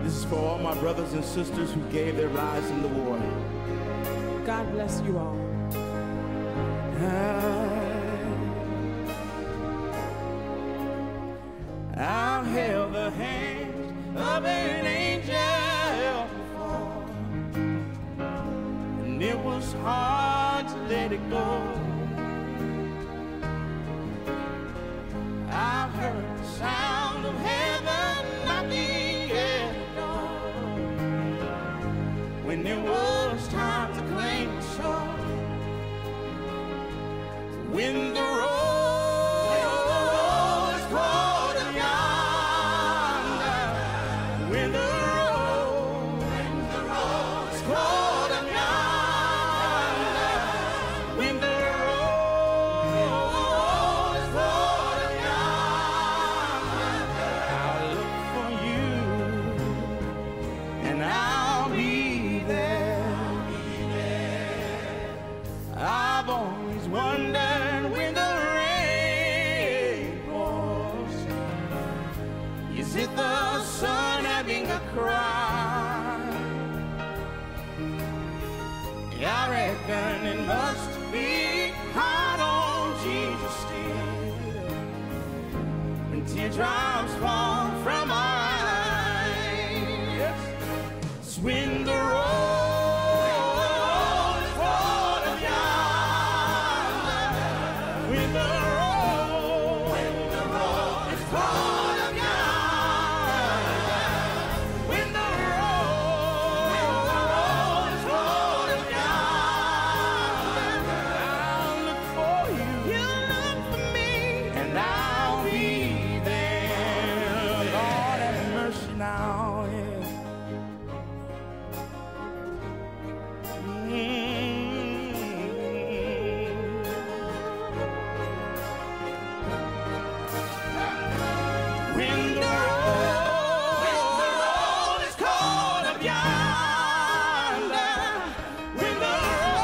This is for all my brothers and sisters who gave their lives in the war. God bless you all. I've held the hand of an angel before, and it was hard to let it go. I've heard the sound of heaven knocking at the door when it was time to claim the shore. When the road is caught up yonder, when the road is caught up yonder, when the road is caught up yonder, I'll look for you and I'll be there. I've always wondered when the rain pours, is it the sun having a cry? I reckon it must be hard on Jesus still when teardrops fall from our eyes. It's when the road now, yeah. When the road is caught up yonder, when the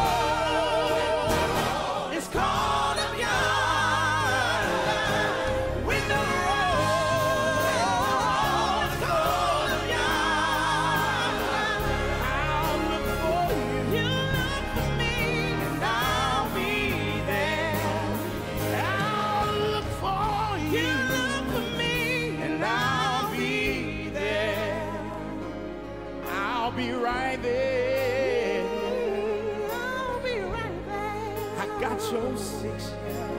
road is caught up yonder, when the I'll be right there. I'll be right there. I got your 6 years.